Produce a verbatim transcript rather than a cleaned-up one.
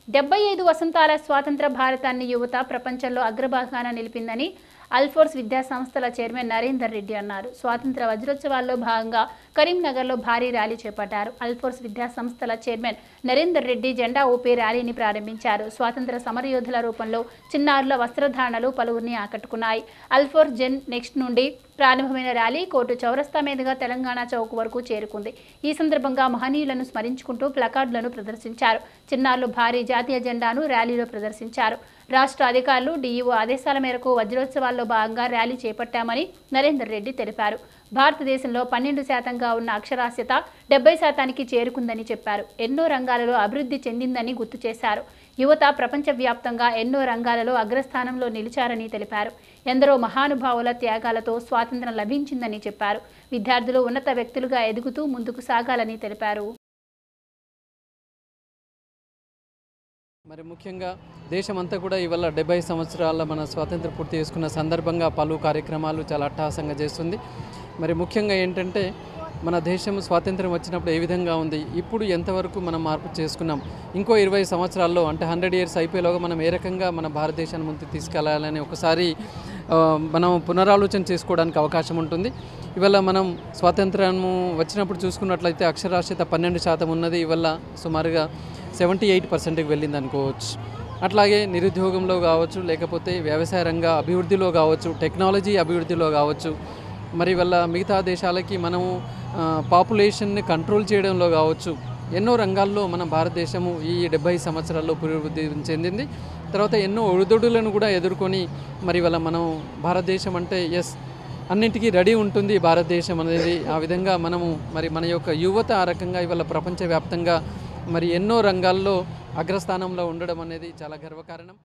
డెబ్బై ఐదు వసంతాల స్వాతంత్ర భారతాన్ని యువత ప్రపంచంలో అగ్రభాగాన నిలిపిందని అల్ఫోర్స్ విద్యా సంస్థల చైర్మన్ నరేందర్ రెడ్డి అన్నారు. స్వాతంత్ర వజ్రోత్సవాల్లో భాగంగా కరీంనగర్లో భారీ ర్యాలీ చేపట్టారు. అల్ఫోర్స్ విద్యా సంస్థల చైర్మన్ నరేందర్ రెడ్డి జెండా ఊపి ర్యాలీని ప్రారంభించారు. స్వాతంత్ర సమరయోధుల రూపంలో చిన్నారుల వస్త్రధారణలు పలువురిని ఆకట్టుకున్నాయి. అల్ఫోర్స్ జెన్ నెక్స్ట్ నుండి ప్రారంభమైన ర్యాలీ కోర్టు చౌరస్తా మీదుగా తెలంగాణ చౌక్ వరకు చేరుకుంది. ఈ సందర్భంగా మహనీయులను స్మరించుకుంటూ ప్లకార్డులను ప్రదర్శించారు. చిన్నారులు భారీ జాతీయ జెండాను ర్యాలీలో ప్రదర్శించారు. రాష్ట్ర అధికారులు డీఈఓ ఆదేశాల మేరకు వజ్రోత్సవాల్లో భాగంగా ర్యాలీ చేపట్టామని నరేందర్ రెడ్డి తెలిపారు. భారతదేశంలో పన్నెండు శాతంగా ఉన్న అక్షరాస్యత డెబ్బై శాతానికి చేరుకుందని చెప్పారు. ఎన్నో రంగాలలో అభివృద్ధి చెందిందని గుర్తు చేశారు. యువత ప్రపంచవ్యాప్తంగా ఎన్నో రంగాలలో అగ్రస్థానంలో నిలిచారని తెలిపారు. ఎందరో మహానుభావుల త్యాగాలతో స్వాతంత్ర్యం లభించిందని చెప్పారు. విద్యార్థులు ఉన్నత వ్యక్తులుగా ఎదుగుతూ ముందుకు సాగాలని తెలిపారు. మరి ముఖ్యంగా దేశమంతా కూడా ఇవాళ డెబ్బై సంవత్సరాల మన స్వాతంత్రం పూర్తి చేసుకున్న సందర్భంగా పలు కార్యక్రమాలు చాలా అట్టహాసంగా చేస్తుంది. మరి ముఖ్యంగా ఏంటంటే మన దేశం స్వాతంత్రం వచ్చినప్పుడు ఏ విధంగా ఉంది, ఇప్పుడు ఎంతవరకు మనం మార్పు చేసుకున్నాం, ఇంకో ఇరవై సంవత్సరాల్లో అంటే హండ్రెడ్ ఇయర్స్ అయిపోయేలోగా మనం ఏ రకంగా మన భారతదేశాన్ని ముందుకు తీసుకెళ్లాలని ఒకసారి మనం పునరాలోచన చేసుకోవడానికి అవకాశం ఉంటుంది. ఇవాళ మనం స్వాతంత్రము వచ్చినప్పుడు చూసుకున్నట్లయితే అక్షరాస్యత పన్నెండు శాతం ఉన్నది, ఇవాళ సుమారుగా సెవెంటీ ఎయిట్ పర్సెంట్కి వెళ్ళింది అనుకోవచ్చు. అట్లాగే నిరుద్యోగంలో కావచ్చు, లేకపోతే వ్యవసాయ రంగ అభివృద్ధిలో కావచ్చు, టెక్నాలజీ అభివృద్ధిలో కావచ్చు, మరి వల్ల మిగతా దేశాలకి మనము పాపులేషన్ని కంట్రోల్ చేయడంలో కావచ్చు, ఎన్నో రంగాల్లో మన భారతదేశము ఈ డెబ్బై సంవత్సరాల్లో పురోభివృద్ధి చెందింది. తర్వాత ఎన్నో ఒడిదుడులను కూడా ఎదుర్కొని మరి వల్ల మనం భారతదేశం అంటే ఎస్ అన్నింటికీ రెడీ ఉంటుంది భారతదేశం అనేది. ఆ విధంగా మనము మరి మన యొక్క యువత ఆ రకంగా ఇవాళ ప్రపంచవ్యాప్తంగా మరి ఎన్నో రంగాల్లో అగ్రస్థానంలో ఉండడం అనేది చాలా గర్వకారణం.